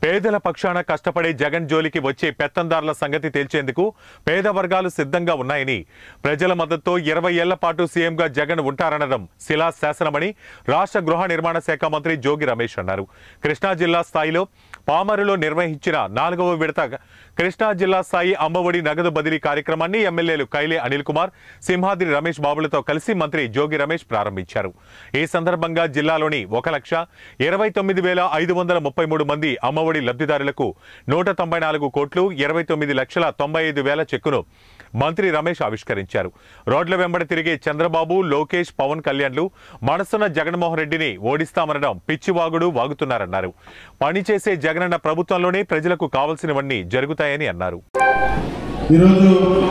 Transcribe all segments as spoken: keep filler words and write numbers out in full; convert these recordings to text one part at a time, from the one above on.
పేదల పక్షాన కష్టపడే జగన్ జోలికి వచ్చే పెత్తందారుల సంగతి తేల్చేందుకు పేద వర్గాలు సిద్ధంగా ఉన్నాయని, ప్రజల మద్దతుతో ఇరవై ఏళ్ల పాటు సీఎంగా జగన్ ఉంటారనడం శిలా శాసనమని రాష్ట్ర గృహ నిర్మాణ శాఖ మంత్రి జోగి రమేష్ అన్నారు. కృష్ణా జిల్లా స్థాయిలో పామరులో నిర్వహించిన నాలుగవ విడత కృష్ణా జిల్లా స్థాయి అమ్మఒడి నగదు బదిలీ కార్యక్రమాన్ని ఎమ్మెల్యేలు కైలే అనిల్ కుమార్, సింహాద్రి రమేష్ బాబులతో కలిసి మంత్రి జోగి రమేష్ ప్రారంభించారు. ఈ సందర్భంగా జిల్లాలోని ఒక లక్ష ఇరవై తొమ్మిది వేల ఐదు వందల ముప్పై మూడు మంది అమ్మఒడి లబ్ధిదారులకు నూట తొంభై నాలుగు కోట్లు ఇరవై తొమ్మిది లక్షల తొంభై ఐదు వేల చెక్కును మంత్రి రమేష్ ఆవిష్కరించారు. రోడ్ల వెంబడి తిరిగే చంద్రబాబు, లోకేష్, పవన్ కళ్యాణ్లు మనసున్న జగన్మోహన్ రెడ్డిని ఓడిస్తామనడం పిచ్చివాగుడు వాగుతున్నారన్నారు. పనిచేసే జగనన్న ప్రభుత్వంలోనే ప్రజలకు కావాల్సినవన్నీ జరుగుతాయని అన్నారు. ఈరోజు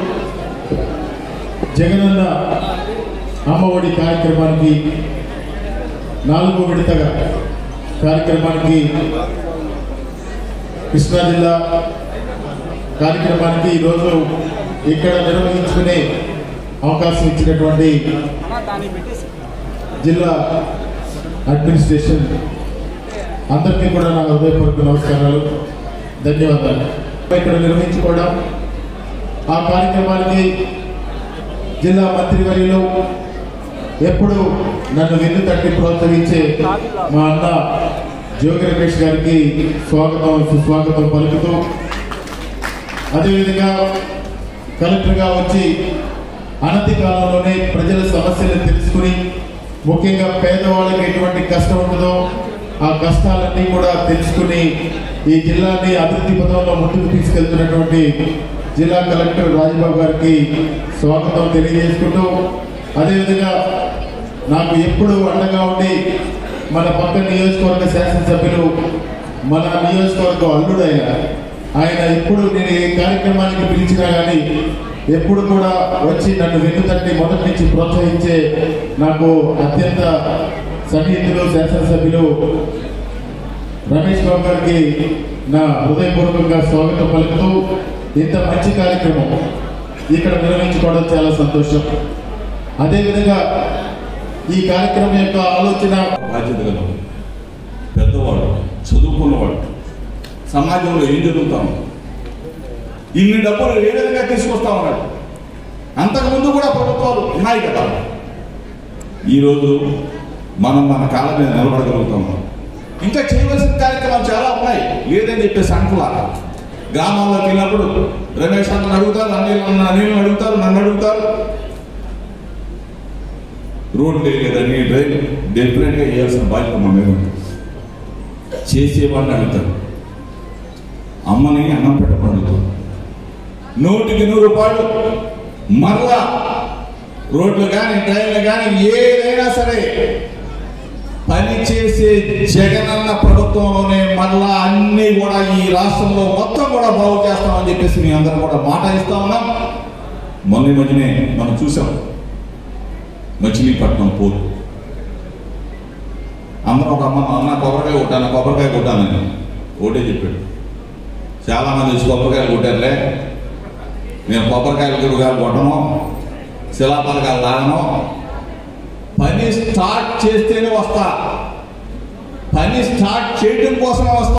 జగనన్న అమ్మఒడి కార్యక్రమానికి నాలుగో విడతగా కార్యక్రమానికి కృష్ణా జిల్లా కార్యక్రమానికి ఈరోజు ఇక్కడ నిర్వహించుకునే అవకాశం ఇచ్చినటువంటి జిల్లా అడ్మినిస్ట్రేషన్ అందరికీ కూడా నా హృదయపూర్వక నమస్కారాలు, ధన్యవాదాలు. ఇక్కడ నిర్వహించుకోవడం, ఆ కార్యక్రమానికి జిల్లా మంత్రివర్యులు ఎప్పుడు నన్ను వెన్ను తట్టి ప్రోత్సహించే మా అన్న జోగి రమేష్ గారికి స్వాగతం సుస్వాగతం పలుకుతూ, అదేవిధంగా కలెక్టర్గా వచ్చి అనతి కాలంలోనే ప్రజల సమస్యలను తెలుసుకుని, ముఖ్యంగా పేదవాళ్ళకి ఎటువంటి కష్టం ఉంటుందో ఆ కష్టాలన్నీ కూడా తెలుసుకుని ఈ జిల్లాని అభివృద్ధి పథంలో ముందుకు తీసుకెళ్తున్నటువంటి జిల్లా కలెక్టర్ రాజబాబు గారికి స్వాగతం తెలియజేసుకుంటూ, అదేవిధంగా నాకు ఎప్పుడు అండగా ఉండి మన పక్క నియోజకవర్గ శాసనసభ్యులు, మన నియోజకవర్గం అల్లుడైన ఆయన ఎప్పుడు నేను ఈ కార్యక్రమానికి పిలిచినా కానీ ఎప్పుడు కూడా వచ్చి నన్ను వెన్ను తట్టి మొదటి నుంచి ప్రోత్సహించే నాకు అత్యంత సన్నిహితులు శాసనసభ్యులు రమేష్ బాబు గారికి నా హృదయపూర్వకంగా స్వాగతం పలుకుతూ, ఇంత మంచి కార్యక్రమం ఇక్కడ నిర్వహించుకోవడం చాలా సంతోషం. అదేవిధంగా ఈ కార్యక్రమం యొక్క ఆలోచన బాధ్యత గల పెద్దవాడు, చదువుకున్నవాడు, సమాజంలో ఏం జరుగుతాం, ఇన్ని డబ్బులు ఏ విధంగా తీసుకొస్తా ఉన్నాడు. అంతకుముందు కూడా ప్రభుత్వాలు ఉన్నాయి కదా. ఈరోజు మనం మన కాళ్ళ మీద నిలబడగలుగుతాం. ఇంకా చేయవలసిన కార్యక్రమాలు చాలా ఉన్నాయి. లేదని చెప్పేసి అంటున్నా. గ్రామాల్లోకి వెళ్ళినప్పుడు రమేష్ అన్నను అడుగుతారు, అనిల్ అనిల్ని అడుగుతారు, నన్ను అడుగుతారు. రోడ్లు లేదని డ్రైవ్ డెఫినెట్గా చేయాల్సిన బాధ్యత మా మీద ఉంది. చేసేవాడిని అడుగుతారు, అమ్మని అన్నం పెట్టమని అడుగుతారు. నూటికి నూరు రూపాయలు మరలా రోడ్లు కానీ డ్రైవ్లు కానీ ఏదైనా సరే పనిచేసే జగనన్న ప్రభుత్వంలోనే మరలా అన్ని కూడా ఈ రాష్ట్రంలో మొత్తం కూడా బాగు చేస్తామని చెప్పేసి మీ అందరం కూడా మాట ఇస్తా ఉన్నాం. మొన్న మధ్యనే మనం చూసాం మచిలీపట్నం పోర్టు. అందరం ఒక అమ్మ అన్న కొబ్బరికాయ కొట్టాను కొబ్బరికాయ కొట్టానని ఓటే చెప్పాడు. చాలామంది వచ్చి కొబ్బరికాయలు కొట్టారులే, నేను కొబ్బరికాయలు గురుగాయలు కొట్టను, శిలాపలకాయలు లాగను. పని స్టార్ట్ చేస్తేనే వస్తా, పని స్టార్ట్ చేయడం కోసం వస్తా.